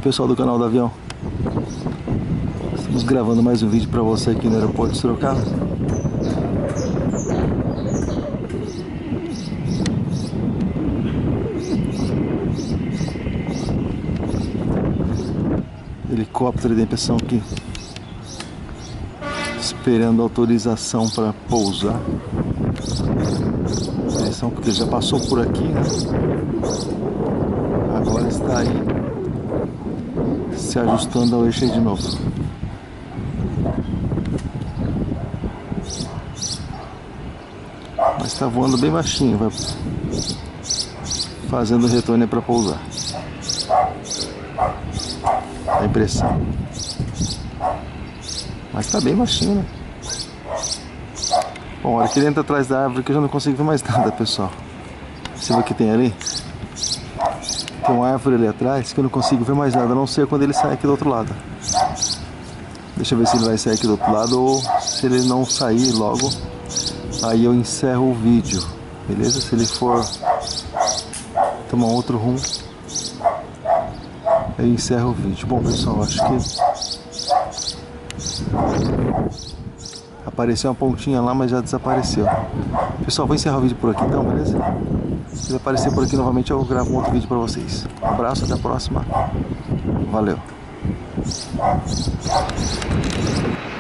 pessoal do canal do avião, estamos gravando mais um vídeo para você aqui no aeroporto de Sorocaba. Helicóptero de inspeção aqui, esperando autorização para pousar. Atenção, porque já passou por aqui, né? Agora está aí se ajustando ao eixo de novo. Mas está voando bem baixinho, vai fazendo retorno para pousar. A impressão. Mas está bem baixinho, né? Bom, a hora que ele entra atrás da árvore que eu já não consigo ver mais nada, pessoal. Você vê o que tem ali? Tem uma árvore ali atrás que eu não consigo ver mais nada, a não ser quando ele sai aqui do outro lado. Deixa eu ver se ele vai sair aqui do outro lado, ou se ele não sair logo, aí eu encerro o vídeo, beleza? Se ele for tomar outro rumo, eu encerro o vídeo. Bom, pessoal, acho que apareceu uma pontinha lá, mas já desapareceu. Pessoal, vou encerrar o vídeo por aqui então, beleza? Se ele aparecer por aqui novamente, eu gravo um outro vídeo para vocês. Um abraço, até a próxima. Valeu!